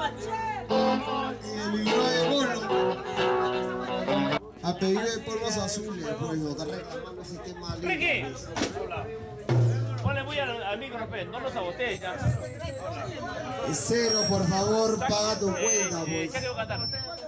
El libro de bono. A pedir de polvos azules, pues no está reclamando el sistema libre. ¿Ricky? Ponle muy al micro, no lo sabotees ya. Cero, por favor, paga tu cuenta, pues. Ya quedó Qatar.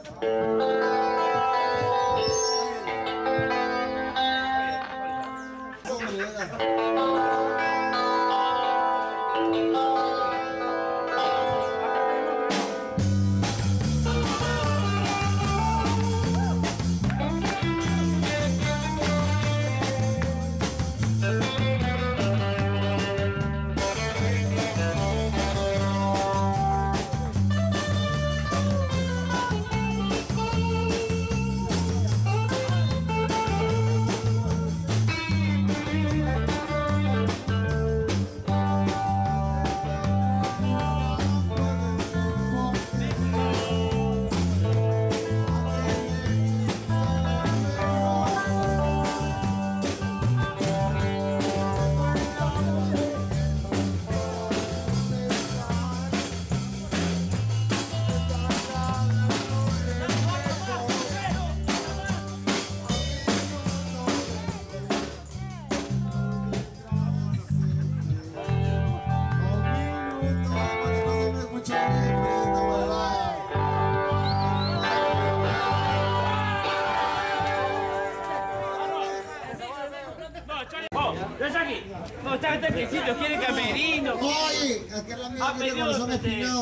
No, esta gente que sí, los quiere camerino. Oye, aquí es la mía que tiene corazón espinado.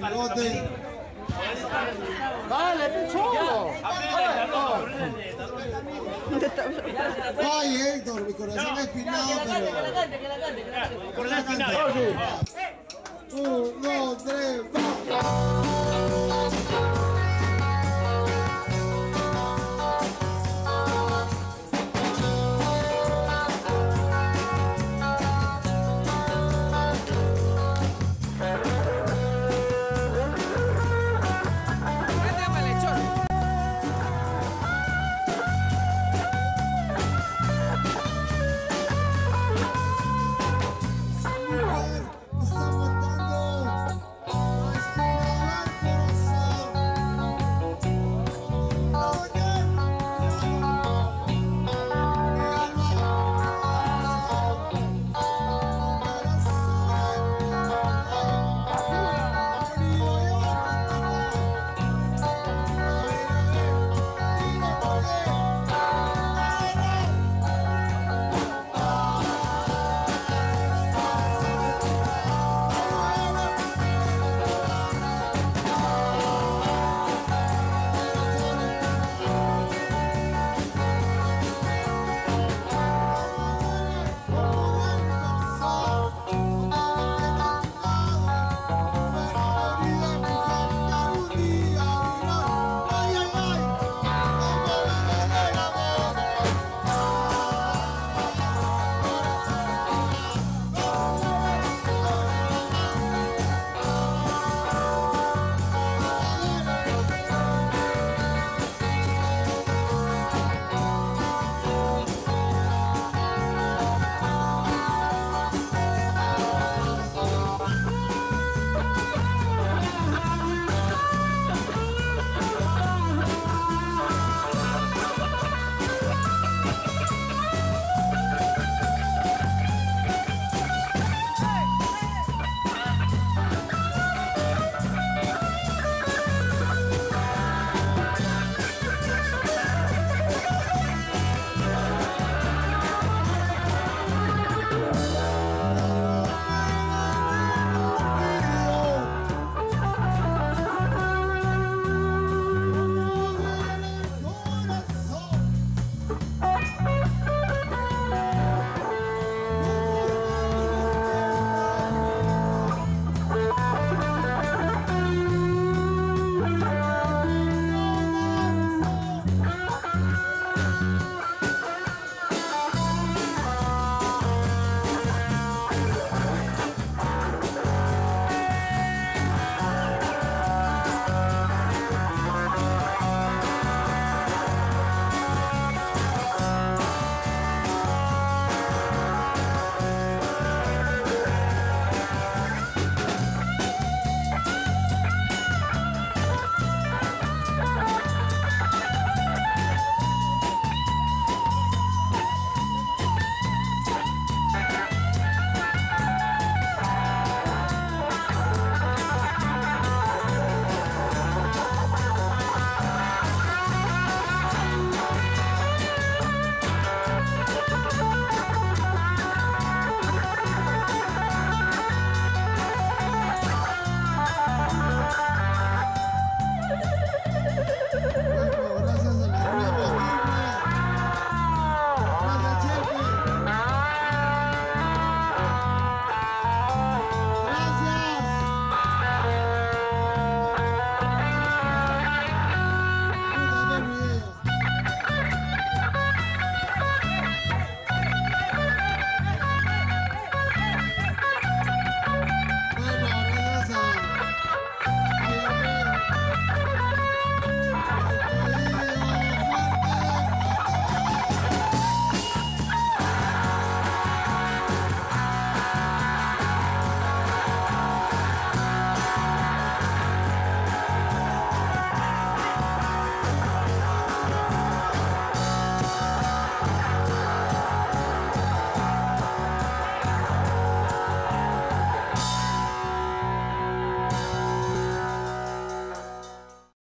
Dale, picholo. Oye, Héctor, mi corazón espinado, pero... Que la cante. Corazón espinado. 1, 2, 3, ¡vamos!